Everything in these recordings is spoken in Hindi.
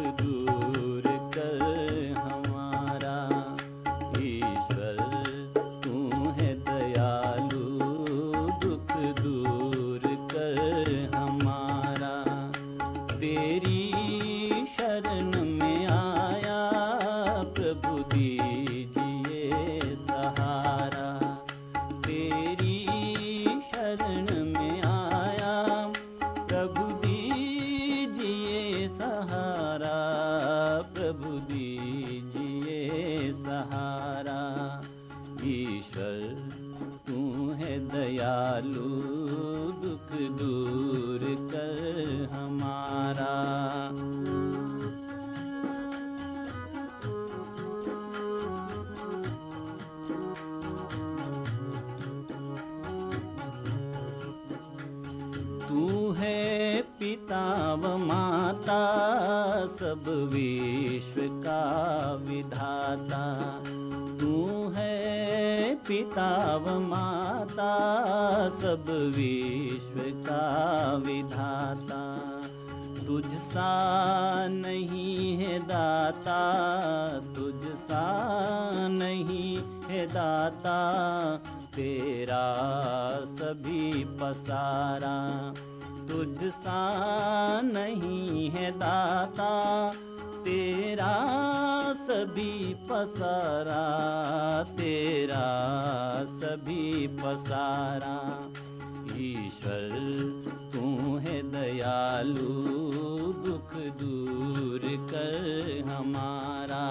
दूर कर हमारा। ईश्वर तू है दयालु, दुख दूर कर हमारा। तेरी शरण में आया प्रभु दीजिए सहारा। तेरी शरण में आया प्रभु दीजिए सहारा, प्रभु दीजिए सहारा। ईश्वर तू है दयालु, दुख दूर कर हमारा। तू है पिता व माता, सब विश्व का विधाता। तू है पिता व माता, सब विश्व का विधाता। तुझ सा नहीं है दाता, तुझ सा नहीं है दाता, तेरा सभी पसारा। तुझ सा नहीं है दाता, तेरा सभी पसारा, तेरा सभी पसारा। ईश्वर तू है दयालु, दुख दूर कर हमारा।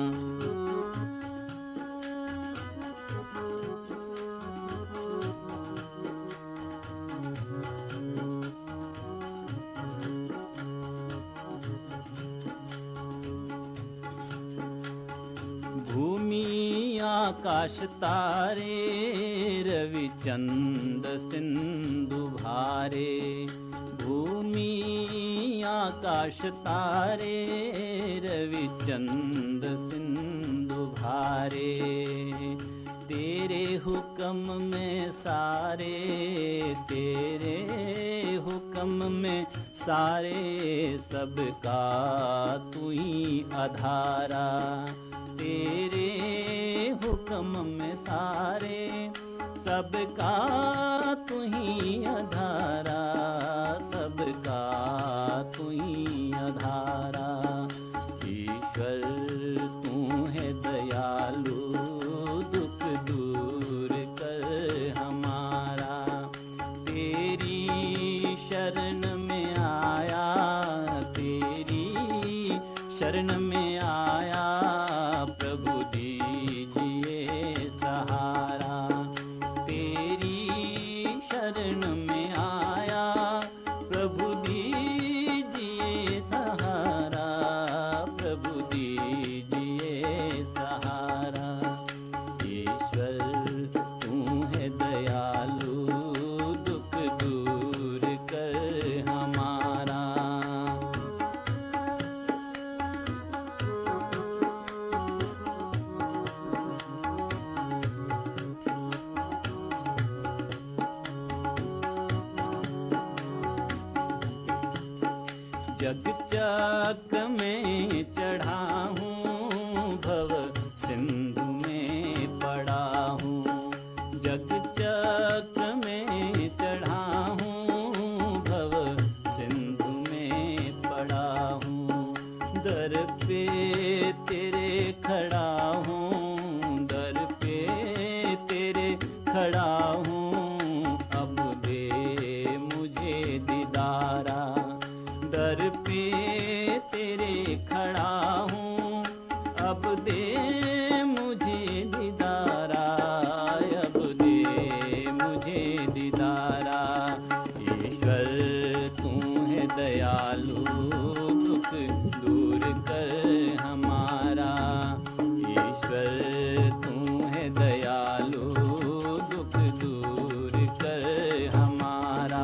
भूमि आकाश तारे, रवि चंद सिंधु भारे। भूमि आकाश तारे, रवि चंद सिंधु भारे। तेरे हुक्म में सारे, तेरे हुक्म में सारे, सबका तू ही आधारा। तेरे हुक्म में सारे, सबका तू ही आधारा, सबका तू ही आधारा। ईश्वर तू है दयालु, दुख दूर कर हमारा। तेरी शरण में आया, तेरी शरण में आया प्रभु दीजिए सहारा। तेरी शरण में आया प्रभु दीजिए सहारा, प्रभु दीजिए सहारा। ईश्वर तू है दयालु, दुख दूर कर हमारा। जग चक्र में चढ़ा हूँ, भव सिंधु में पड़ा हूँ। जग चक्र में चढ़ा हूँ, भव सिंधु में पड़ा हूँ। दर पे तेरे खड़ा हूँ, दर पे तेरे खड़ा हूँ। अब दे मुझे दीदारा, दर पे तेरे खड़ा हूँ। अब दे मुझे दीदारा, अब दे मुझे दीदारा। ईश्वर तू है दयालु, दुख दूर कर हमारा। ईश्वर तू है दयालु, दुख दूर कर हमारा।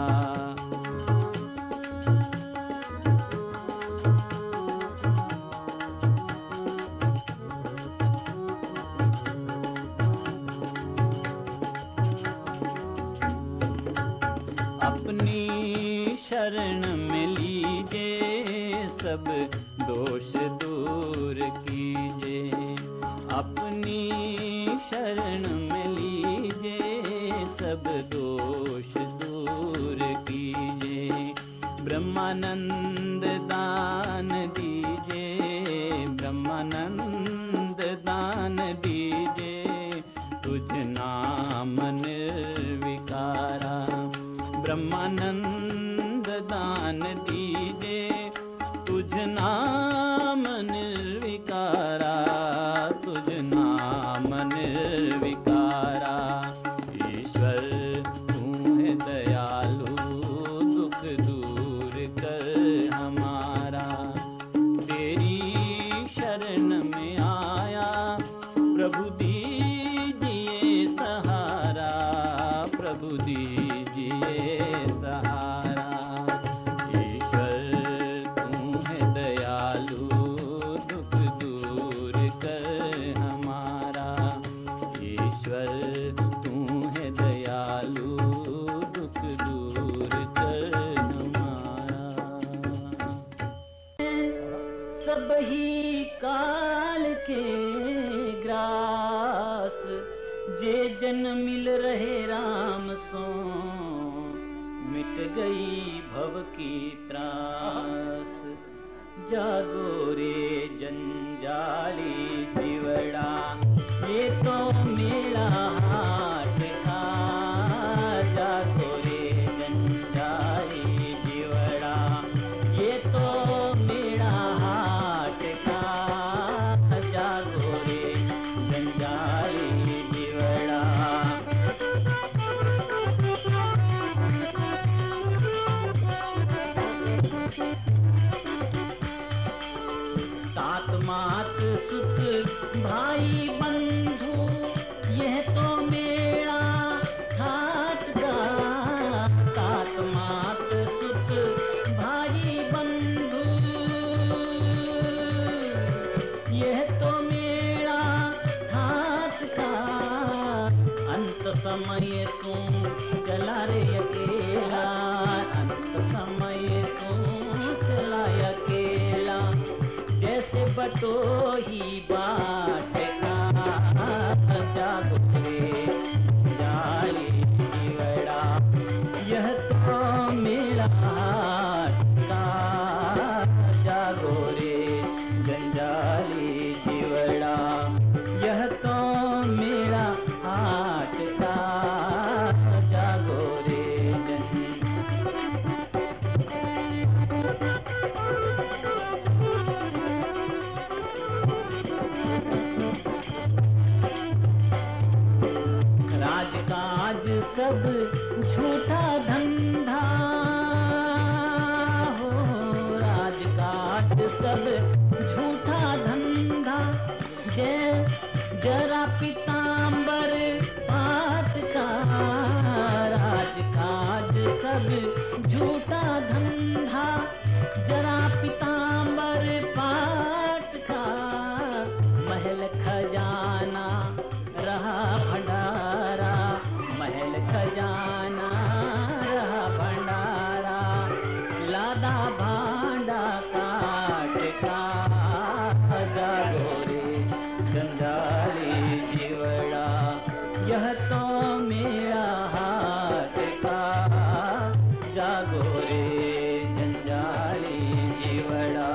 अपनी शरण में लीजिए सब दोष दूर कीजे, अपनी शरण में लीजे, सब दोष दूर कीजे। ब्रह्मानंद दान दीजे, ब्रह्मानंद दान दीजे, तुझ नाम निर्विकारा। ब्रह्मानंद दान दीजे, तुझ नाम निर्विकारा, तुझ नाम निर्विकारा। ईश्वर तू है दयालु, दुख दूर कर हमारा। तेरी शरण में आया, प्रभु दीजिए सहारा, प्रभु दीजिए सहारा। ईश्वर तू है दयालु, दुख दूर कर हमारा। ईश्वर तू है दयालु, दुख दूर कर हमारा। सब ही काल के ग्रास, जे जन मिल रहे राम सो, मिट गई भव की त्रास। जागो रे जंजाली जीवड़ा, ये तो मेरा हाथ था। जागो रे जंजाली जीवड़ा, ये तो मेरा हाथ था। जागो रे जंजाली जीवड़ा। तात मात सुत भाई बंधु, यह तो मेरा ठाट गा। तात मात सुत भाई बंधु, यह तो मेरा ठाट का। अंत समय तू चला रे अकेला, अंत समय तू चला अकेला। जैसे बटोही बाट का, जागो रे जाली जीवड़ा, यह तो मेरा हाथ का। जागो रे जंजाली जीवड़ा, यह तो मेरा हाथ का। जागो रे राजकाज सब झूठा धंधा हो, राजकाज सब झूठा धंधा। जरा पीताम्बर पाट का, राजकाज सब झूठा धंधा। जरा पीताम्बर पाट का, महल खजाना रहा भंडारा, महल खजाना रहा भंडारा। लादा भांडा काट का, जागो रे जंजाली जीवड़ा, यह तो मेरा हाथ का। जागो रे जंजाली जीवड़ा।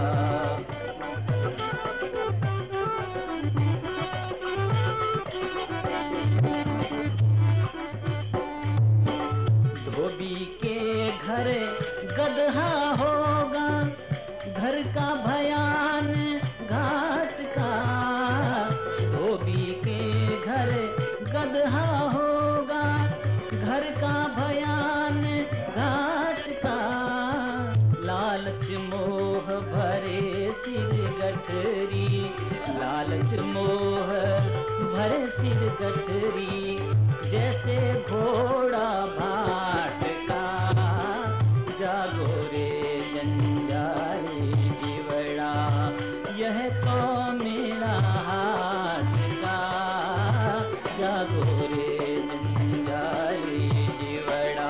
धोबी के घर गदहा होगा, घर का भयान घाट का। धोबी के घर गदहा होगा, घर का भयान घाट का। लालच मोह भरे सिर गठरी, लालच मोह भरे सिर गठरी। जैसे घोड़ा भाट का, जागो रे जंजाली जीवड़ा, यह तो मेरा हाथ का। जागो रे जंजाली जीवड़ा।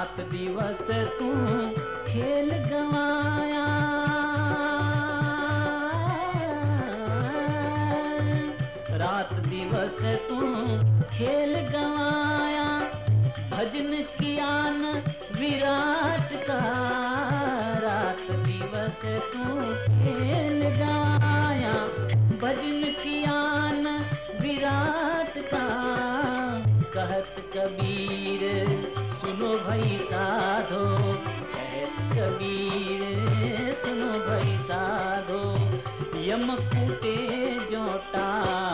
रात दिवस तू खेल गवाया, रात दिवस तू खेल गवाया, भजन किया न विराट का, रात दिवस तू खेल गवाया, भजन किया न विराट का। कहत कबीर सुनो भई साधो, कहत कबीर सुनो भई साधो, यम कूटे जोटा